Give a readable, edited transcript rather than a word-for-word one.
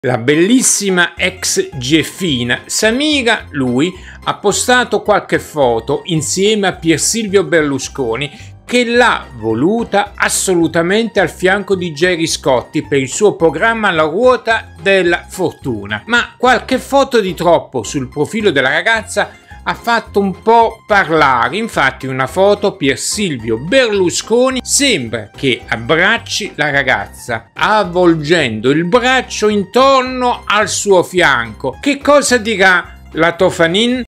La bellissima ex GFina Samira, lui, ha postato qualche foto insieme a Pier Silvio Berlusconi che l'ha voluta assolutamente al fianco di Gerry Scotti per il suo programma La Ruota della Fortuna. Ma qualche foto di troppo sul profilo della ragazza ha fatto un po' parlare. Infatti una foto Pier Silvio Berlusconi sembra che abbracci la ragazza avvolgendo il braccio intorno al suo fianco. Che cosa dirà la Tofanin?